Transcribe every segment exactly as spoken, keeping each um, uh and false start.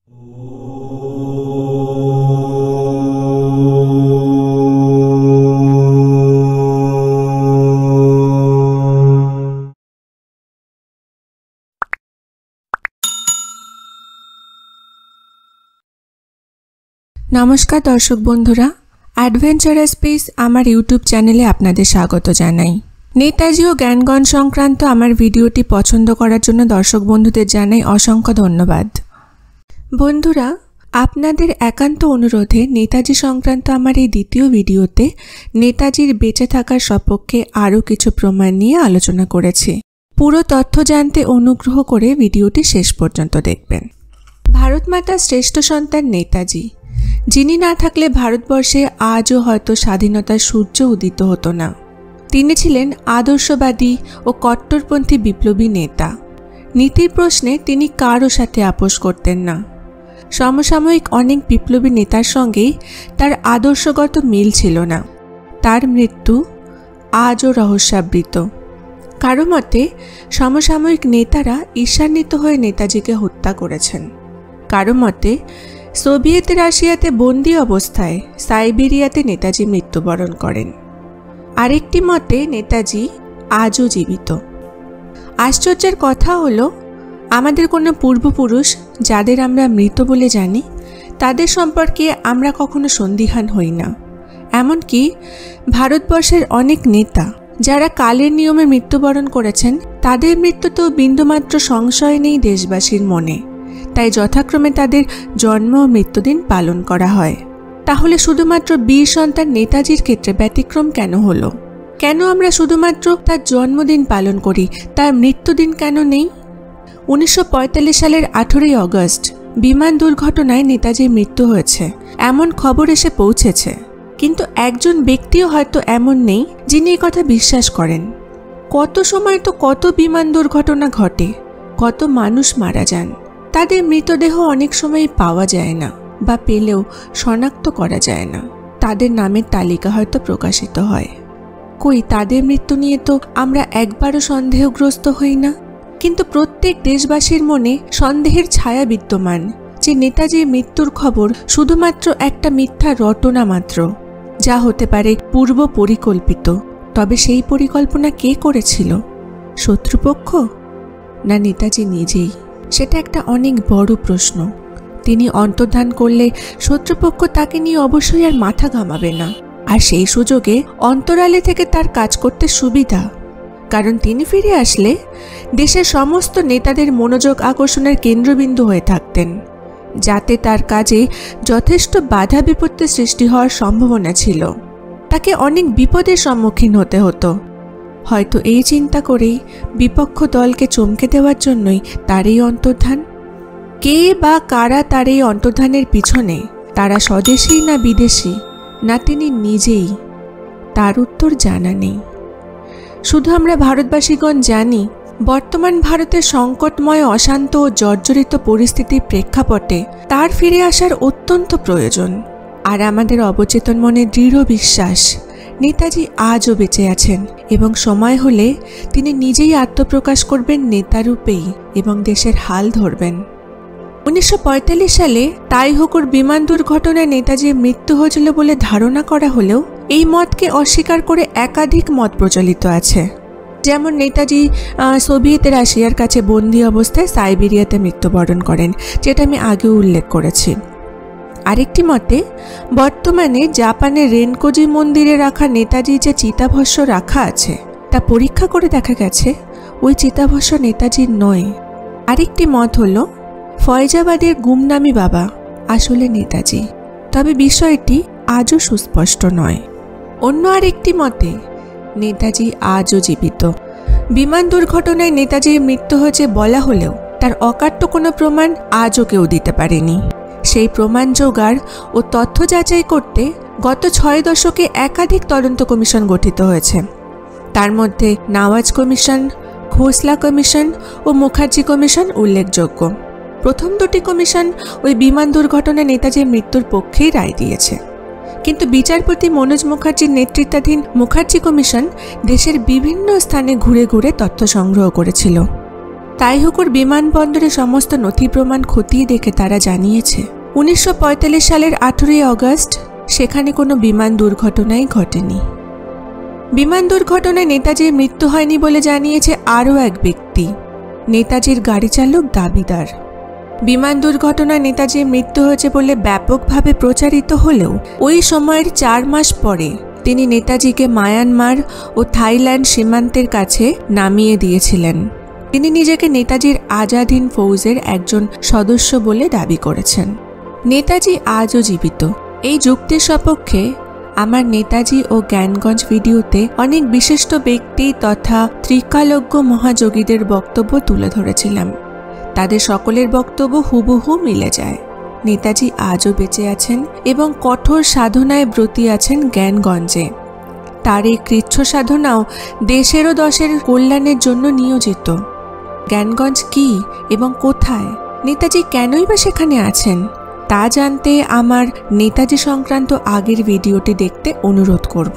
নমস্কার দর্শক বন্ধুরা, অ্যাডভেঞ্চারাস পিস আমার ইউটিউব চ্যানেলে আপনাদের স্বাগত জানাই। নেতাজি ও জ্ঞানগণ সংক্রান্ত আমার ভিডিওটি পছন্দ করার জন্য দর্শক বন্ধুদের জানাই অসংখ্য ধন্যবাদ। বন্ধুরা, আপনাদের একান্ত অনুরোধে নেতাজি সংক্রান্ত আমার এই দ্বিতীয় ভিডিওতে নেতাজির বেঁচে থাকার সপক্ষে আরও কিছু প্রমাণ নিয়ে আলোচনা করেছি। পুরো তথ্য জানতে অনুগ্রহ করে ভিডিওটি শেষ পর্যন্ত দেখবেন। ভারত মাতার শ্রেষ্ঠ সন্তান নেতাজি, যিনি না থাকলে ভারতবর্ষে আজও হয়তো স্বাধীনতার সূর্য উদিত হতো না। তিনি ছিলেন আদর্শবাদী ও কট্টরপন্থী বিপ্লবী নেতা। নীতির প্রশ্নে তিনি কারও সাথে আপোষ করতেন না। সমসাময়িক অনেক বিপ্লবী নেতার সঙ্গেই তার আদর্শগত মিল ছিল না। তার মৃত্যু আজও রহস্যাবৃত। কারো মতে সমসাময়িক নেতারা ঈর্ষান্বিত হয়ে নেতাজিকে হত্যা করেছেন। কারো মতে সোভিয়েত রাশিয়াতে বন্দী অবস্থায় সাইবেরিয়াতে নেতাজি মৃত্যুবরণ করেন। আরেকটি মতে নেতাজি আজও জীবিত। আশ্চর্যের কথা হলো, আমাদের কোনো পূর্বপুরুষ যাদের আমরা মৃত বলে জানি, তাদের সম্পর্কে আমরা কখনো সন্দিহান হই না। এমনকি ভারতবর্ষের অনেক নেতা যারা কালের নিয়মে মৃত্যুবরণ করেছেন, তাদের মৃত্যুতেও বিন্দুমাত্র সংশয় নেই দেশবাসীর মনে। তাই যথাক্রমে তাদের জন্ম ও মৃত্যুদিন পালন করা হয়। তাহলে শুধুমাত্র বীর সন্তান নেতাজির ক্ষেত্রে ব্যতিক্রম কেন হলো? কেন আমরা শুধুমাত্র তার জন্মদিন পালন করি, তার মৃত্যুদিন কেন নেই? উনিশশো পঁয়তাল্লিশ সালের আঠেরোই অগস্ট বিমান দুর্ঘটনায় নেতাজির মৃত্যু হয়েছে এমন খবর এসে পৌঁছেছে, কিন্তু একজন ব্যক্তিও হয়তো এমন নেই যিনি এই কথা বিশ্বাস করেন। কত সময় তো কত বিমান দুর্ঘটনা ঘটে, কত মানুষ মারা যান, তাদের মৃতদেহ অনেক সময় পাওয়া যায় না, বা পেলেও শনাক্ত করা যায় না। তাদের নামের তালিকা হয়তো প্রকাশিত হয়। কই তাদের মৃত্যু নিয়ে তো আমরা একবারও সন্দেহগ্রস্ত হই না। কিন্তু প্রত্যেক দেশবাসীর মনে সন্দেহের ছায়া বিদ্যমান যে নেতাজির মৃত্যুর খবর শুধুমাত্র একটা মিথ্যা রটনা মাত্র, যা হতে পারে পূর্ব পরিকল্পিত। তবে সেই পরিকল্পনা কে করেছিল? শত্রুপক্ষ না নেতাজি নিজেই? সেটা একটা অনেক বড় প্রশ্ন। তিনি অন্তর্ধান করলে শত্রুপক্ষ তাকে নিয়ে অবশ্যই আর মাথা ঘামাবে না। আর সেই সুযোগে অন্তরালে থেকে তার কাজ করতে সুবিধা, কারণ তিনি ফিরে আসলে দেশের সমস্ত নেতাদের মনোযোগ আকর্ষণের কেন্দ্রবিন্দু হয়ে থাকতেন, যাতে তার কাজে যথেষ্ট বাধা বিপত্তি সৃষ্টি হওয়ার সম্ভাবনা ছিল। তাকে অনেক বিপদের সম্মুখীন হতে হতো। হয়তো এই চিন্তা করেই বিপক্ষ দলকে চমকে দেওয়ার জন্যই তার এই অন্তর্ধান। কে বা কারা তার এই অন্তর্ধানের পিছনে? তারা স্বদেশী না বিদেশি, না তিনি নিজেই? তার উত্তর জানা নেই। শুধু আমরা ভারতবাসীগণ জানি, বর্তমান ভারতের সংকটময় অশান্ত ও জর্জরিত পরিস্থিতির প্রেক্ষাপটে তার ফিরে আসার অত্যন্ত প্রয়োজন। আর আমাদের অবচেতন মনে দৃঢ় বিশ্বাস নেতাজি আজও বেঁচে আছেন, এবং সময় হলে তিনি নিজেই আত্মপ্রকাশ করবেন নেতারূপেই এবং দেশের হাল ধরবেন। উনিশশো পঁয়তাল্লিশ সালে তাইহুকুর বিমান দুর্ঘটনায় নেতাজির মৃত্যু হয়েছিল বলে ধারণা করা হলেও এই মতকে অস্বীকার করে একাধিক মত প্রচলিত আছে। যেমন নেতাজি সোভিয়েত রাশিয়ার কাছে বন্দী অবস্থায় সাইবেরিয়াতে মৃত্যুবরণ করেন, যেটা আমি আগেও উল্লেখ করেছি। আরেকটি মতে বর্তমানে জাপানের রেনকোজি মন্দিরে রাখা নেতাজি যে চিতাভস্য রাখা আছে, তা পরীক্ষা করে দেখা গেছে ওই চিতাভস্য নেতাজির নয়। আরেকটি মত হলো ফয়জাবাদের গুমনামি বাবা আসলে নেতাজি, তবে বিষয়টি আজও সুস্পষ্ট নয়। অন্য আরেকটি মতে নেতাজি আজও জীবিত। বিমান দুর্ঘটনায় নেতাজির মৃত্যু হয়েছে বলা হলেও তার অকাট্য কোনো প্রমাণ আজও কেউ দিতে পারেনি। সেই প্রমাণ জোগাড় ও তথ্য যাচাই করতে গত ছয় দশকে একাধিক তদন্ত কমিশন গঠিত হয়েছে। তার মধ্যে নওয়াজ কমিশন, খোসলা কমিশন ও মুখার্জি কমিশন উল্লেখযোগ্য। প্রথম দুটি কমিশন ওই বিমান দুর্ঘটনায় নেতাজির মৃত্যুর পক্ষেই রায় দিয়েছে, কিন্তু বিচারপতি মনোজ মুখার্জির নেতৃত্বাধীন মুখার্জি কমিশন দেশের বিভিন্ন স্থানে ঘুরে ঘুরে তথ্য সংগ্রহ করেছিল। তাইহুকুর বিমানবন্দরে সমস্ত নথি প্রমাণ খতিয়ে দেখে তারা জানিয়েছে উনিশশো পঁয়তাল্লিশ সালের আঠেরোই অগস্ট সেখানে কোনো বিমান দুর্ঘটনাই ঘটেনি। বিমান দুর্ঘটনায় নেতাজির মৃত্যু হয়নি বলে জানিয়েছে আরও এক ব্যক্তি, নেতাজির গাড়ি চালক দাবিদার। বিমান দুর্ঘটনায় নেতাজির মৃত্যু হয়েছে বলে ব্যাপকভাবে প্রচারিত হলেও ওই সময়ের চার মাস পরে তিনি নেতাজিকে মায়ানমার ও থাইল্যান্ড সীমান্তের কাছে নামিয়ে দিয়েছিলেন। তিনি নিজেকে নেতাজির আজাদ হিন্দ ফৌজের একজন সদস্য বলে দাবি করেছেন। নেতাজি আজও জীবিত। এই যুক্তির সপক্ষে আমার নেতাজি ও জ্ঞানগঞ্জ ভিডিওতে অনেক বিশিষ্ট ব্যক্তি তথা ত্রিকালজ্ঞ মহাযোগীদের বক্তব্য তুলে ধরেছিলাম। তাদের সকলের বক্তব্য হুবহু মিলে যায়। নেতাজি আজও বেঁচে আছেন এবং কঠোর সাধনায় ব্রতী আছেন জ্ঞানগঞ্জে। তার এই কৃচ্ছ সাধনাও দেশের ও দশের কল্যাণের জন্য নিয়োজিত। জ্ঞানগঞ্জ কি এবং কোথায়, নেতাজি কেনই বা সেখানে আছেন তা জানতে আমার নেতাজি সংক্রান্ত আগের ভিডিওটি দেখতে অনুরোধ করব।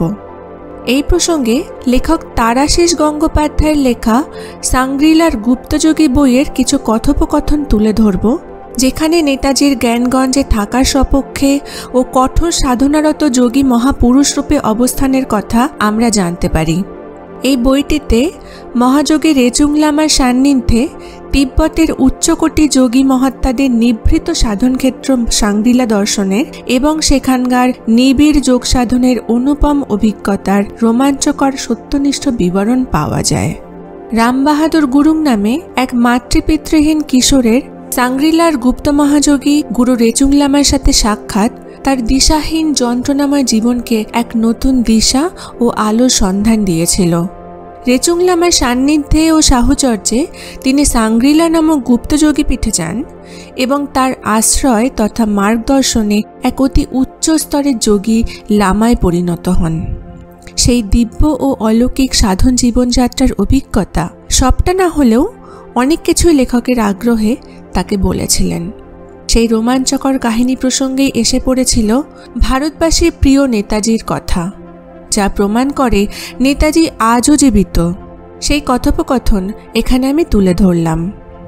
এই প্রসঙ্গে লেখক তারাশিস গঙ্গোপাধ্যায়ের লেখা সাংগ্রিলার গুপ্তযোগী বইয়ের কিছু কথোপকথন তুলে ধরব, যেখানে নেতাজির জ্ঞানগঞ্জে থাকার সপক্ষে ও কঠোর সাধনারত যোগী মহাপুরুষ রূপে অবস্থানের কথা আমরা জানতে পারি। এই বইটিতে মহাযোগী রেচুং লামার সান্নিধ্যে তিব্বতের উচ্চকোটি যোগী মহাত্মাদের নিভৃত সাধনক্ষেত্র সাংগ্রিলা দর্শনের এবং সেখানকার নিবিড় যোগ সাধনের অনুপম অভিজ্ঞতার রোমাঞ্চকর সত্যনিষ্ঠ বিবরণ পাওয়া যায়। রামবাহাদুর গুরুং নামে এক মাতৃপিতৃহীন কিশোরের সাংগ্রিলার গুপ্ত মহাযোগী গুরু রেচুং লামার সাথে সাক্ষাৎ তার দিশাহীন যন্ত্রণাময় জীবনকে এক নতুন দিশা ও আলোর সন্ধান দিয়েছিল। রেচুং লামার সান্নিধ্যে ও সাহচর্যে তিনি সাংগ্রিলা নামক গুপ্তযোগী পীঠে যান এবং তার আশ্রয় তথা মার্গদর্শনে এক অতি উচ্চ স্তরের যোগী লামায় পরিণত হন। সেই দিব্য ও অলৌকিক সাধন জীবনযাত্রার অভিজ্ঞতা সবটা না হলেও অনেক কিছুই লেখকের আগ্রহে তাকে বলেছিলেন। সেই রোমাঞ্চকর কাহিনী প্রসঙ্গেই এসে পড়েছিল ভারতবাসীর প্রিয় নেতাজির কথা, যা প্রমাণ করে নেতাজি আজও জীবিত। সেই কথোপকথন এখানে আমি তুলে ধরলাম।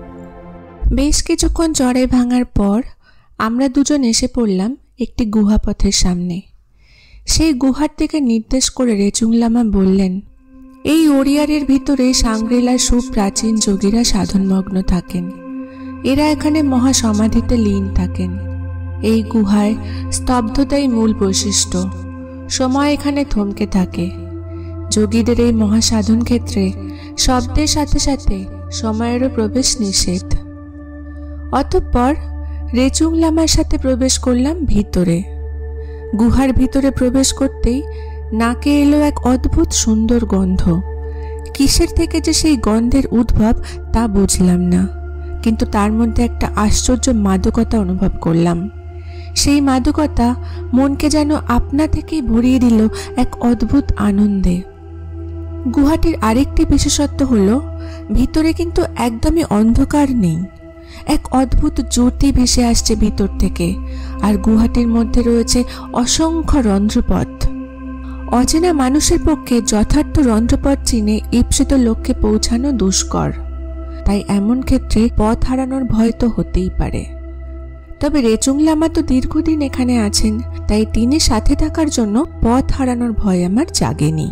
বেশ কিছুক্ষণ চড়াই ভাঙার পর আমরা দুজন এসে পড়লাম একটি গুহাপথের সামনে। সেই গুহার দিকে নির্দেশ করে রেচুং লামা বললেন, এই ওরিয়ারের ভিতরে সাংগ্রিলার সুপ্রাচীন যোগীরা সাধনমগ্ন থাকেন। এরা এখানে মহাসমাধিতে লীন থাকেন। এই গুহায় স্তব্ধতাই মূল বৈশিষ্ট্য। সময় এখানে থমকে থাকে। যোগীদের এই মহাসাধন ক্ষেত্রে শব্দের সাথে সাথে সময়েরও প্রবেশ নিষেধ। অতঃপর রেচুং লামার সাথে প্রবেশ করলাম ভিতরে। গুহার ভিতরে প্রবেশ করতেই নাকে এলো এক অদ্ভুত সুন্দর গন্ধ। কিসের থেকে যে সেই গন্ধের উদ্ভব তা বুঝলাম না, কিন্তু তার মধ্যে একটা আশ্চর্য মাদকতা অনুভব করলাম। সেই মাদকতা মনকে যেন আপনা থেকেই ভরিয়ে দিল এক অদ্ভুত আনন্দে। গুহাটির আরেকটি বিশেষত্ব হলো ভিতরে কিন্তু একদমই অন্ধকার নেই। এক অদ্ভুত জ্যোতি ভেসে আসছে ভিতর থেকে, আর গুহাটির মধ্যে রয়েছে অসংখ্য রন্ধ্রপথ। অচেনা মানুষের পক্ষে যথার্থ রন্ধ্রপথ চিনে ঈপ্সিত লক্ষ্যে পৌঁছানো দুষ্কর। তাই এমন ক্ষেত্রে পথ হারানোর ভয় তো হতেই পারে। তবে রেচুং লামা তো দীর্ঘদিন এখানে আছেন, তাই তিনি সাথে থাকার জন্য পথ হারানোর ভয় আমার জাগেনি।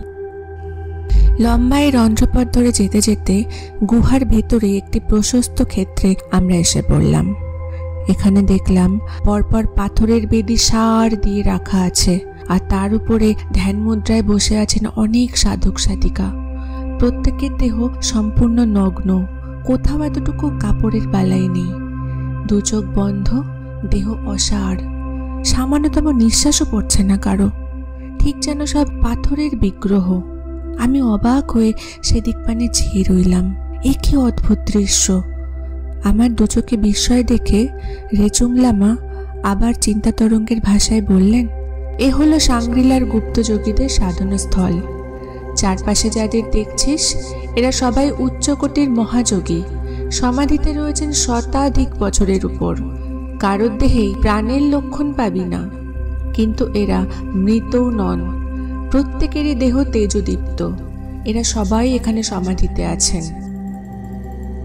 লম্বা এই রন্ধ্রপথ ধরে যেতে যেতে গুহার ভেতরে একটি প্রশস্ত ক্ষেত্রে আমরা এসে পড়লাম। এখানে দেখলাম পরপর পাথরের বেদি সার দিয়ে রাখা আছে, আর তার উপরে ধ্যান মুদ্রায় বসে আছেন অনেক সাধক সাধিকা। প্রত্যেকের দেহ সম্পূর্ণ নগ্ন, কোথাও এতটুকু কাপড়ের বালাই নেই। দু চোখ বন্ধ, দেহ অসাড়, সামান্যতম নিঃশ্বাসও পড়ছে না কারো, ঠিক যেন সব পাথরের বিগ্রহ। আমি অবাক হয়ে সেদিক পানে চেয়ে রইলাম। এ কি অদ্ভুত দৃশ্য! আমার দু চোখে বিস্ময় দেখে রেচুং লামা আবার চিন্তা তরঙ্গের ভাষায় বললেন, এ হলো সাংগ্রিলার গুপ্তযোগীদের সাধনস্থল। চারপাশে যাদের দেখছিস এরা সবাই উচ্চকোটির মহাযোগী। সমাধিতে রয়েছেন শতাধিক বছরের উপর। কারোর দেহেই প্রাণের লক্ষণ পাবি না, কিন্তু এরা মৃতও নন। প্রত্যেকেরই দেহ তেজদীপ্ত। এরা সবাই এখানে সমাধিতে আছেন।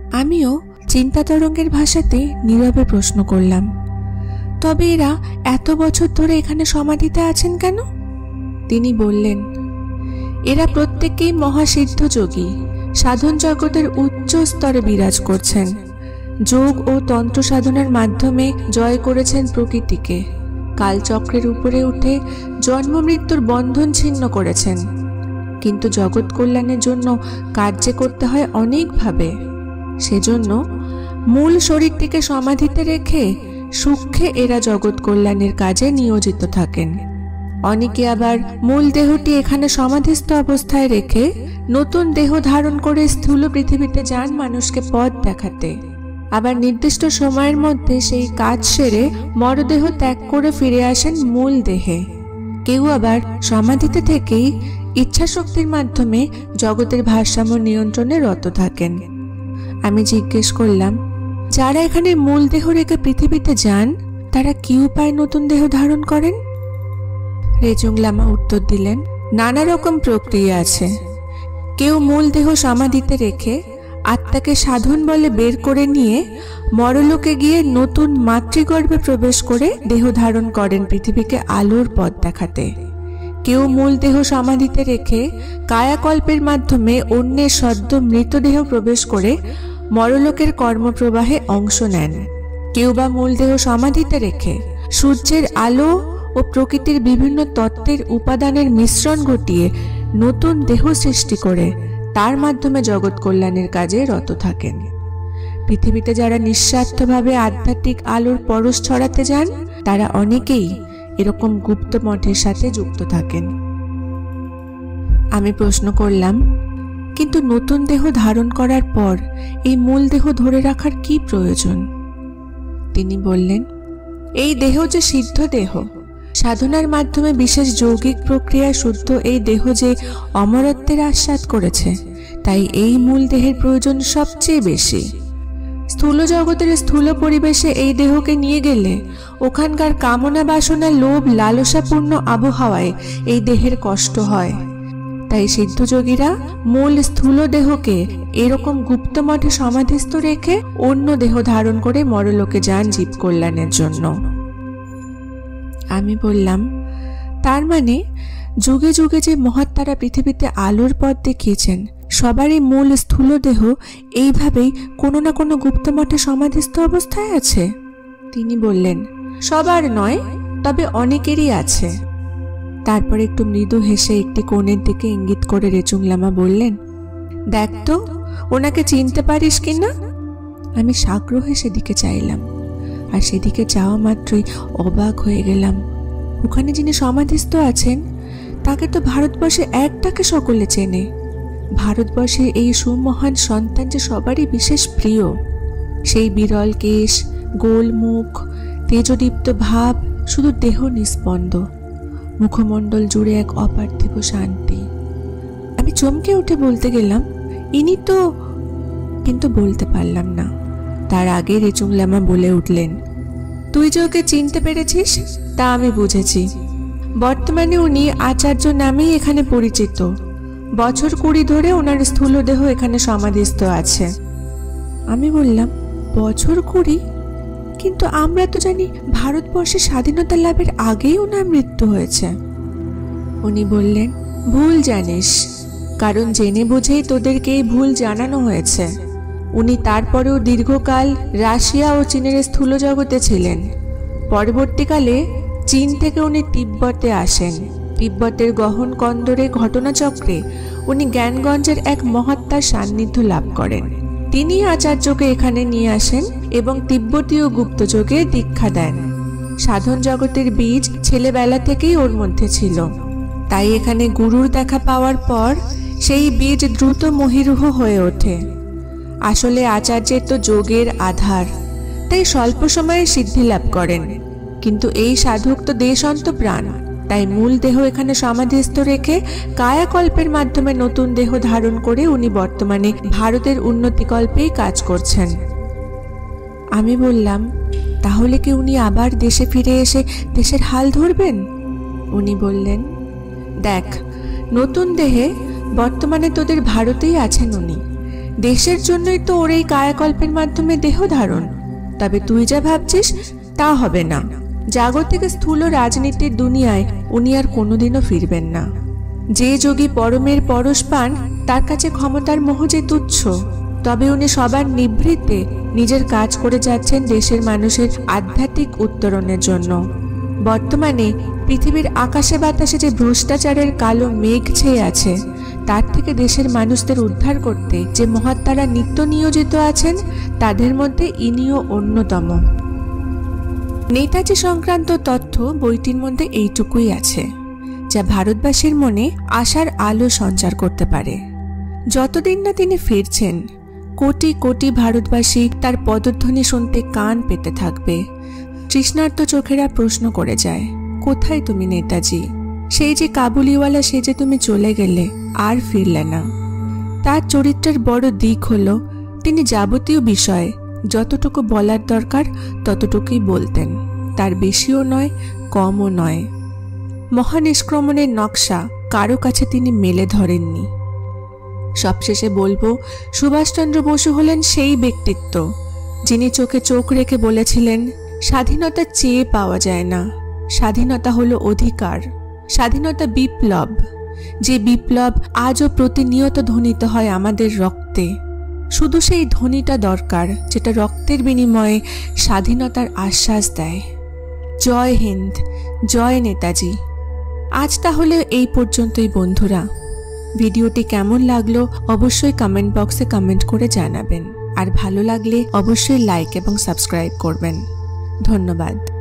আমিও চিন্তা তরঙ্গের ভাষাতে নীরবে প্রশ্ন করলাম, তবে এরা এত বছর ধরে এখানে সমাধিতে আছেন কেন? তিনি বললেন, এরা প্রত্যেকেই মহাসিদ্ধ যোগী, সাধন জগতের উচ্চ স্তরে বিরাজ করছেন। যোগ ও তন্ত্র সাধনার মাধ্যমে জয় করেছেন প্রকৃতিকে, কালচক্রের উপরে উঠে জন্ম মৃত্যুর বন্ধন ছিন্ন করেছেন। কিন্তু জগৎ কল্যাণের জন্য কার্য করতে হয় অনেকভাবে। সেজন্য মূল শরীরটিকে সমাধিতে রেখে সূক্ষ্মে এরা জগৎ কল্যাণের কাজে নিয়োজিত থাকেন। অনেকে আবার মূল দেহটি এখানে সমাধিস্থ অবস্থায় রেখে নতুন দেহ ধারণ করে স্থূল পৃথিবীতে যান মানুষকে পথ দেখাতে। আবার নির্দিষ্ট সময়ের মধ্যে সেই কাজ সেরে মরদেহ ত্যাগ করে ফিরে আসেন মূল দেহে। কেউ আবার সমাধিতে থেকেই ইচ্ছাশক্তির মাধ্যমে জগতের ভারসাম্য নিয়ন্ত্রণে রত থাকেন। আমি জিজ্ঞেস করলাম, যারা এখানে মূল দেহ রেখে পৃথিবীতে যান তারা কি উপায় নতুন দেহ ধারণ করেন? রেজুং লামা উত্তর দিলেন, নানা রকম প্রক্রিয়া আছে। কেউ মূল দেহ সমাধিতে রেখে আত্মাকে সাধন বলে বের করে নিয়ে মরলোকে গিয়ে নতুন মাতৃগর্ভে প্রবেশ করে দেহ ধারণ করেন পৃথিবীকে আলোর পথ দেখাতে। কেউ মূল দেহ সমাধিতে রেখে কায়াকল্পের মাধ্যমে অন্যের সদ্য মৃতদেহ প্রবেশ করে মরলোকের কর্মপ্রবাহে অংশ নেন। কেউ বা মূল দেহ সমাধিতে রেখে সূর্যের আলো ও প্রকৃতির বিভিন্ন তত্ত্বের উপাদানের মিশ্রণ ঘটিয়ে নতুন দেহ সৃষ্টি করে তার মাধ্যমে জগৎ কল্যাণের কাজে রত থাকেন। পৃথিবীতে যারা নিঃস্বার্থভাবে আধ্যাত্মিক আলোর পরশ ছড়াতে যান তারা অনেকেই এরকম গুপ্ত মঠের সাথে যুক্ত থাকেন। আমি প্রশ্ন করলাম, কিন্তু নতুন দেহ ধারণ করার পর এই মূল দেহ ধরে রাখার কি প্রয়োজন? তিনি বললেন, এই দেহ যে সিদ্ধ দেহ, সাধনার মাধ্যমে বিশেষ যৌগিক প্রক্রিয়ায় শুদ্ধ এই দেহ যে অমরত্বের আস্বাদ করেছে, তাই এই মূল দেহের প্রয়োজন সবচেয়ে বেশি। স্থূল জগতের স্থূল পরিবেশে এই দেহকে নিয়ে গেলে ওখানকার কামনা বাসনা লোভ লালসাপূর্ণ আবহাওয়ায় এই দেহের কষ্ট হয়। তাই সিদ্ধযোগীরা মূল স্থূল দেহকে এরকম গুপ্ত মঠে সমাধিস্থ রেখে অন্য দেহ ধারণ করে মরলোকে যান জীব কল্যাণের জন্য। আমি বললাম, তার মানে যুগে যুগে যে মহাত্মারা পৃথিবীতে আলোর পথ দেখিয়েছেন সবারই মূল স্থূল দেহ এইভাবেই কোনো না কোনো গুপ্ত মঠে সমাধিস্থ অবস্থায় আছে? তিনি বললেন, সবার নয়, তবে অনেকেরই আছে। তারপর একটু মৃদু হেসে একটি কোণের দিকে ইঙ্গিত করে রেচুং লামা বললেন, দেখ তো ওনাকে চিনতে পারিস কিনা? আমি সাগ্রহে সেদিকে চাইলাম, আর সেদিকে যাওয়া মাত্রই অবাক হয়ে গেলাম। ওখানে যিনি সমাধিস্থ আছেন তাকে তো ভারতবর্ষে একটাকে সকলে চেনে। ভারতবর্ষের এই সুমহান সন্তান যে সবারই বিশেষ প্রিয়। সেই বিরল কেশ, গোল মুখ, তেজদীপ্ত ভাব, শুধু দেহ নিস্পন্দ, মুখমণ্ডল জুড়ে এক অপার্থিব শান্তি। আমি চমকে উঠে বলতে গেলাম, ইনি তো, কিন্তু বলতে পারলাম না। তার আগে রেচুং লামা বলে উঠলেন, তুই যে ওকে চিনতে পেরেছিস তা আমি বুঝেছি। বর্তমানে উনি আচার্য নামেই এখানে পরিচিত। বছর কুড়ি ধরে ওনার স্থূল দেহ এখানে সমাধিস্থ আছে। আমি বললাম, বছর কুড়ি? কিন্তু আমরা তো জানি ভারতবর্ষে স্বাধীনতা লাভের আগেই ওনার মৃত্যু হয়েছে। উনি বললেন, ভুল জানিস, কারণ জেনে বুঝেই তোদেরকে এই ভুল জানানো হয়েছে। উনি তারপরেও দীর্ঘকাল রাশিয়া ও চীনের স্থূল জগতে ছিলেন। পরবর্তীকালে চীন থেকে উনি তিব্বতে আসেন। তিব্বতের গহন কন্দরে ঘটনাচক্রে উনি জ্ঞানগঞ্জের এক মহাত্মার সান্নিধ্য লাভ করেন। তিনি আচার্যকে এখানে নিয়ে আসেন এবং তিব্বতীয় গুপ্তযোগে দীক্ষা দেন। সাধন জগতের বীজ ছেলেবেলা থেকেই ওর মধ্যে ছিল, তাই এখানে গুরুর দেখা পাওয়ার পর সেই বীজ দ্রুত মহিরুহ হয়ে ওঠে। আসলে আচার্যের তো যোগের আধার, তাই স্বল্প সময়ে সিদ্ধি লাভ করেন। কিন্তু এই সাধক তো দেশান্ত প্রাণ, তাই মূল দেহ এখানে সমাধিস্থ রেখে কায়াকল্পের মাধ্যমে নতুন দেহ ধারণ করে উনি বর্তমানে ভারতের উন্নতিকল্পেই কাজ করছেন। আমি বললাম, তাহলে কি উনি আবার দেশে ফিরে এসে দেশের হাল ধরবেন? উনি বললেন, দেখ, নতুন দেহে বর্তমানে তোদের ভারতেই আছেন উনি, দেশের জন্যই তো ওর এই কায়াকল্পের মাধ্যমে দেহ ধারণ। তবে তুই যা ভাবছিস তা হবে না। জাগতিক স্থূল রাজনীতির দুনিয়ায় উনি আর কোনোদিনও ফিরবেন না। যে যোগী পরমের পরশ পান তার কাছে ক্ষমতার মোহ যে তুচ্ছ। তবে উনি সবার নিভৃতে নিজের কাজ করে যাচ্ছেন দেশের মানুষের আধ্যাত্মিক উত্তরণের জন্য। বর্তমানে পৃথিবীর আকাশে বাতাসে যে ভ্রষ্টাচারের কালো মেঘ ছেয়ে আছে, তার থেকে দেশের মানুষদের উদ্ধার করতে যে মহাত্মারা নিত্য নিয়োজিত আছেন, তাদের মধ্যে ইনিও অন্যতম। নেতাজি সংক্রান্ত তথ্য বইটির মধ্যে এইটুকুই আছে, যা ভারতবাসীর মনে আশার আলো সঞ্চার করতে পারে। যতদিন না তিনি ফিরছেন, কোটি কোটি ভারতবাসী তার পদধ্বনি শুনতে কান পেতে থাকবে। তৃষ্ণার্ত চোখেরা প্রশ্ন করে যায়, কোথায় তুমি নেতাজি? সেই যে কাবুলিওয়ালা সেজে তুমি চলে গেলে, আর ফিরলে না। তার চরিত্রের বড় দিক হলো তিনি যাবতীয় বিষয়ে যতটুকু বলার দরকার ততটুকুই বলতেন, তার বেশিও নয় কমও নয়। মহানিষ্ক্রমণের নকশা কারো কাছে তিনি মেলে ধরেননি। সবশেষে বলবো, সুভাষচন্দ্র বসু হলেন সেই ব্যক্তিত্ব যিনি চোখে চোখ রেখে বলেছিলেন, স্বাধীনতা চেয়ে পাওয়া যায় না, স্বাধীনতা হলো অধিকার, স্বাধীনতা বিপ্লব, যে বিপ্লব আজও প্রতিনিয়ত ধ্বনিত হয় আমাদের রক্তে। শুধু সেই ধ্বনিটা দরকার যেটা রক্তের বিনিময়ে স্বাধীনতার আশ্বাস দেয়। জয় হিন্দ, জয় নেতাজি। আজ তাহলে এই পর্যন্তই বন্ধুরা। ভিডিওটি কেমন লাগলো অবশ্যই কমেন্ট বক্সে কমেন্ট করে জানাবেন, আর ভালো লাগলে অবশ্যই লাইক এবং সাবস্ক্রাইব করবেন। ধন্যবাদ।